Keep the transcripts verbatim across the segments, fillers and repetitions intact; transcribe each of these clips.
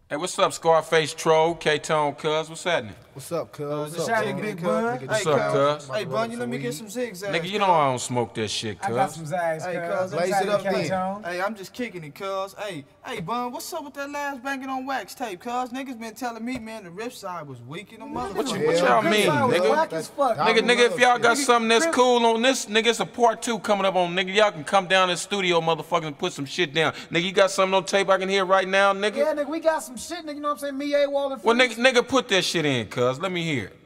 Hey, what's up, Scarface Troll, K-Tone, cuz? What's happening? What's up, cuz? What's happening, big bun? What's up, cuz? Hey, bun, you let me get some zigzags. Nigga, you know I don't smoke that shit, cuz. I got some zags, Hey, cuz. cuz, Blaze it up then. Hey, I'm just kicking it, cuz. Hey, hey, bun, what's up with that last Bangin on wax tape, cuz? Niggas been telling me, man, the Rip side was weak in the motherfucker. What you- what y'all mean, nigga? Whack as fuck. Nigga, nigga, if y'all got something that's cool on this, nigga, it's a part two coming up on, nigga. Y'all can come down to the studio, motherfucker, and put some shit down. Nigga, you got something on tape I can hear right now, nigga? Yeah, nigga, we got some shit, nigga, you know what I'm saying? Me, A-Wall, and Well, nigga, nigga, put that shit in, cuz. Let me hear it.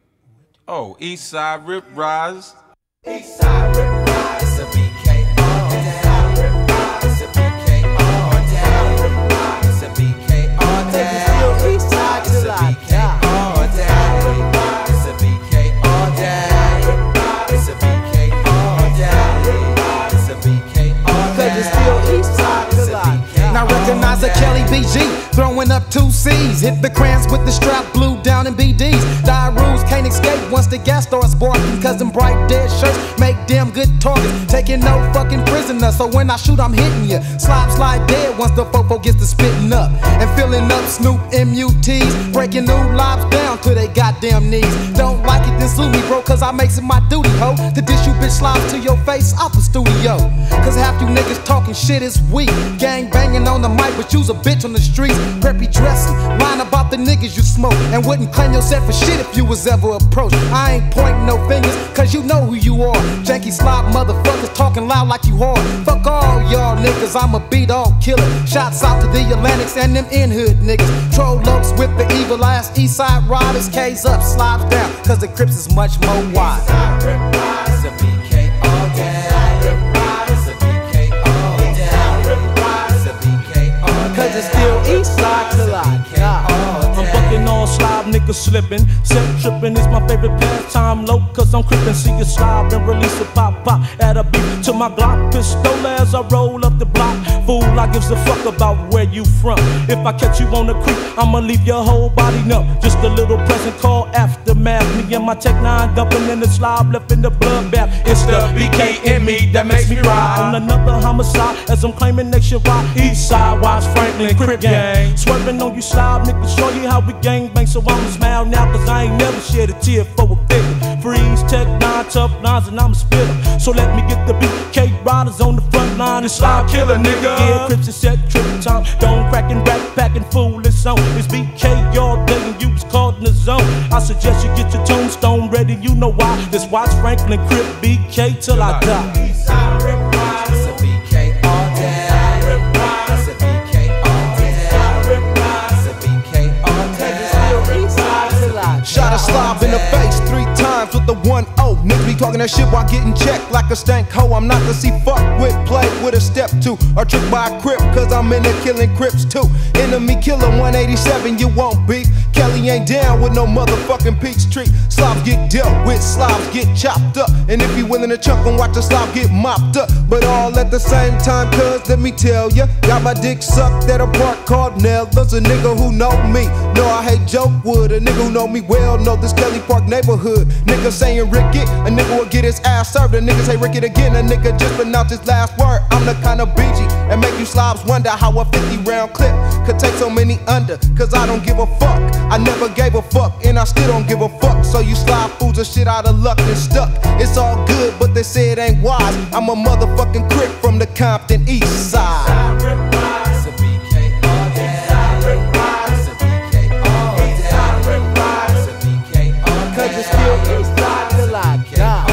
Oh, East Side Rip Rise. East Side Rip Rise, a B K all down. Rip Rise, a B K all down. Rip Rise, a B K all down. East Side is a B K all down. Rip Rise, a B K all down. Rip Rise, a B K all down. Rip Rise, a B K all down. Cause it's still East Side is a B K. Now recognize a Kelly B G, throwing up two C's. Hit the crayons with the strap, blue down in B Ds. Die rules can't escape once the gas starts barking. Cause them bright dead shirts make damn good targets. Taking no fucking prisoner, so when I shoot I'm hitting ya. Slide, slide dead once the fofo gets to spitting up. And filling up Snoop M U Ts. Breaking new lives down to they goddamn knees. Don't like it, then sue me, bro, cause I makes it my duty, ho, to dish you bitch slobs to your face out the studio. Cause half you niggas talking shit is weak. Gang banging on the mic, but you's a bitch on the streets. Preppy dressing, lying about the niggas you smoke. And wouldn't claim yourself for shit if you was ever approached. I ain't pointing no fingers, cause you know who you are. Janky slob motherfuckers talking loud like you hard. Fuck all y'all niggas, I'm a beat-all killer. Shots out to the Atlantics and them in-hood niggas. Troll lopes with the evil ass East Side riders. K's up, slobs down, cause the Crips is much more wide. East Side Rip Rise, a B K all down. Rip Rise, a B K all down. Rip Rise, a B K all down. Cause it's still East Side till I die. I'm bucking on slob, niggas slipping. Set tripping is my favorite pastime. Low, cause I'm crippin'. See you slob and release a pop pop. Add a beat to my Glock pistol as I roll up the block. Fool, I gives a fuck about where you from. If I catch you on the creek, I'ma leave your whole body numb. Just a little present called aftermath. Me and my Tech nine dumping in the slob, left in the bloodbath. It's the B K in me that makes me ride. On another homicide, as I'm claiming nationwide. East Side, watch Franklin, Crip gang. Swerving on you slob, niggas, show you how we gang bang. So I'ma smile now, cause I ain't never shed a tear for a victim. Freeze, Tech nine, tough lines, and I'm a spitter. So let me get the B K riders on the front line. It's slob killer, nigga. Yeah, Crips is set, tripping time. Don't crackin', rap packing, fool, it's on. It's B K all day and you was caught in the zone. I suggest you get your tombstone ready, you know why. This watch Franklin, Crip, B K till I die. East Side Rip Rise, a B K all down. Rip Rise, a B K all down. Rip Rise, a B K all down. East Side till I die. Shot a slob in the face three times with the one oh. Niggas be talking that shit while getting checked like a stank hoe. I'm not to see fuck with, play with a step two, or tricked by a Crip, cause I'm in there killing Crips too. Enemy killer one eighty-seven, you won't beat. Kelly ain't down with no motherfucking Peach Tree. Slobs get dealt with, slobs get chopped up. And if you willing to chuck and watch the slob get mopped up. But all at the same time, cuz let me tell ya, got my dick sucked at a park called Nelda's. A nigga who know me, know I hate Jokewood. A nigga who know me well, know this Kelly Park neighborhood. Nigga saying Ricky, a nigga will get his ass served. A nigga say Ricky again, a nigga just pronounce his last word. I'm the kind of B G and make you slobs wonder how a fifty round clip could take so many under. Cause I don't give a fuck, I never gave a fuck, and I still don't give a fuck. So you slob fools are shit out of luck and stuck. It's all good, but they say it ain't wise. I'm a motherfucking Crip from the Compton East Side. Rip Rise, a B K all down. Rip Rise, a B K all down. Rip Rise, a B K all down. Cause it's still East Side till I die.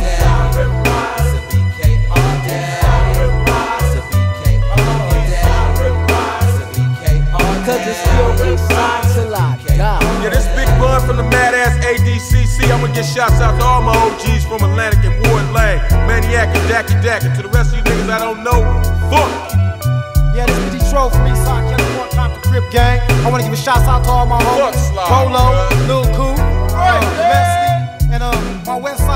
Rip Rise, a B K all down. Rip Rise, a B K all down. Rip Rise, a B K all down. Cause it's still East Side till I die. Yeah, this big bud from the mad ass A D C C. I'ma get shouts out to all my O Gs from Atlantic and Ward Lane. Maniac and Dacky Dack. And to the rest of you niggas I don't know, fuck. Yeah, this is the Troll from East Side, California, Compton, Crip gang. I wanna give a shout out to all my homies. Fuck Slob, Rolo, man. Lil Cool, uh, Leslie, and uh, my West